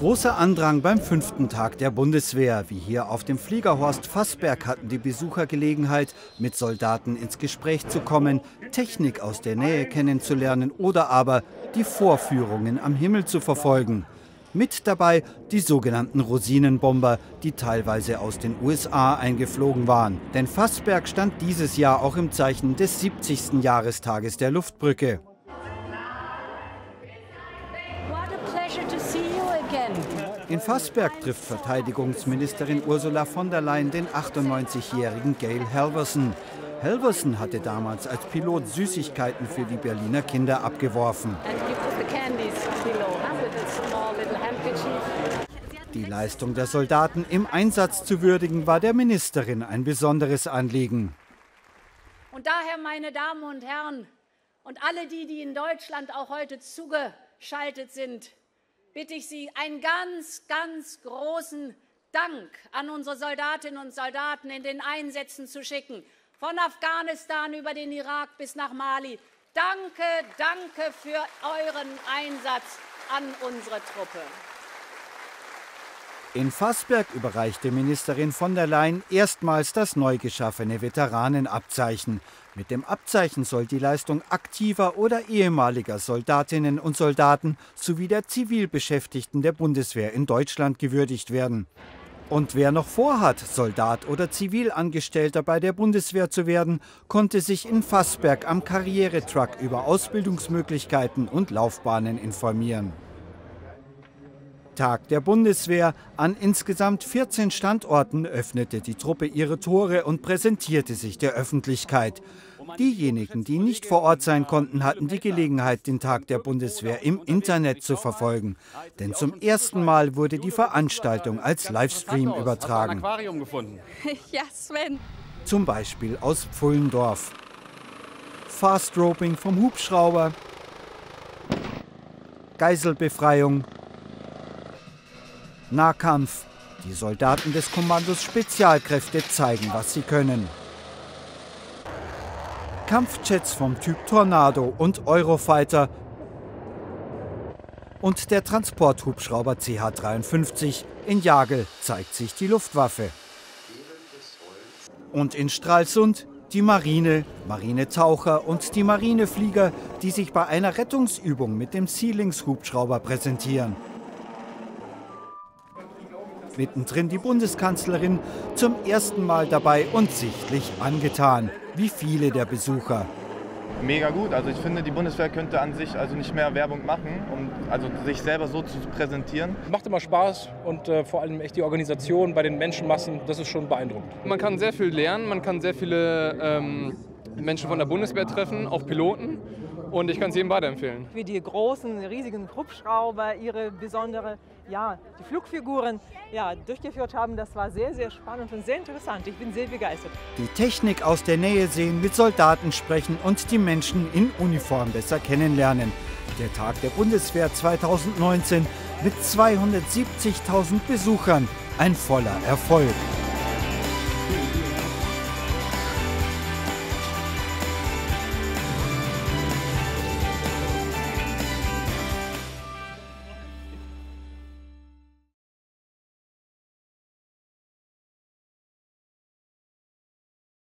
Großer Andrang beim 5. Tag der Bundeswehr. Wie hier auf dem Fliegerhorst Vassberg hatten die Besucher Gelegenheit, mit Soldaten ins Gespräch zu kommen, Technik aus der Nähe kennenzulernen oder aber die Vorführungen am Himmel zu verfolgen. Mit dabei die sogenannten Rosinenbomber, die teilweise aus den USA eingeflogen waren. Denn Vassberg stand dieses Jahr auch im Zeichen des 70. Jahrestages der Luftbrücke. In Vassberg trifft Verteidigungsministerin Ursula von der Leyen den 98-jährigen Gail Halvorsen. Halvorsen hatte damals als Pilot Süßigkeiten für die Berliner Kinder abgeworfen. Die Leistung der Soldaten im Einsatz zu würdigen, war der Ministerin ein besonderes Anliegen. Und daher, meine Damen und Herren, und alle die in Deutschland auch heute zugeschaltet sind, bitte ich Sie, einen ganz, ganz großen Dank an unsere Soldatinnen und Soldaten in den Einsätzen zu schicken. Von Afghanistan über den Irak bis nach Mali. Danke, danke für euren Einsatz an unsere Truppe. In Vassberg überreichte Ministerin von der Leyen erstmals das neu geschaffene Veteranenabzeichen. Mit dem Abzeichen soll die Leistung aktiver oder ehemaliger Soldatinnen und Soldaten sowie der Zivilbeschäftigten der Bundeswehr in Deutschland gewürdigt werden. Und wer noch vorhat, Soldat oder Zivilangestellter bei der Bundeswehr zu werden, konnte sich in Vassberg am Karrieretruck über Ausbildungsmöglichkeiten und Laufbahnen informieren. Tag der Bundeswehr. An insgesamt 14 Standorten öffnete die Truppe ihre Tore und präsentierte sich der Öffentlichkeit. Diejenigen, die nicht vor Ort sein konnten, hatten die Gelegenheit, den Tag der Bundeswehr im Internet zu verfolgen. Denn zum ersten Mal wurde die Veranstaltung als Livestream übertragen. Ja, Sven. Zum Beispiel aus Pfullendorf. Fast-Roping vom Hubschrauber, Geiselbefreiung, Nahkampf. Die Soldaten des Kommandos Spezialkräfte zeigen, was sie können. Kampfjets vom Typ Tornado und Eurofighter und der Transporthubschrauber CH-53 in Jagel zeigt sich die Luftwaffe. Und in Stralsund die Marine, Marinetaucher und die Marineflieger, die sich bei einer Rettungsübung mit dem Sea-Lynx-Hubschrauber präsentieren. Mittendrin die Bundeskanzlerin, zum ersten Mal dabei und sichtlich angetan, wie viele der Besucher. Mega gut, also ich finde, die Bundeswehr könnte an sich also nicht mehr Werbung machen, um also sich selber so zu präsentieren. Macht immer Spaß und vor allem echt die Organisation bei den Menschenmassen, das ist schon beeindruckend. Man kann sehr viel lernen, man kann sehr viele Menschen von der Bundeswehr treffen, auch Piloten. Und ich kann es jedem weiterempfehlen. Wie die großen, riesigen Hubschrauber ihre besondere, die Flugfiguren durchgeführt haben, das war sehr, sehr spannend und sehr interessant. Ich bin sehr begeistert. Die Technik aus der Nähe sehen, mit Soldaten sprechen und die Menschen in Uniform besser kennenlernen. Der Tag der Bundeswehr 2019 mit 270.000 Besuchern. Ein voller Erfolg.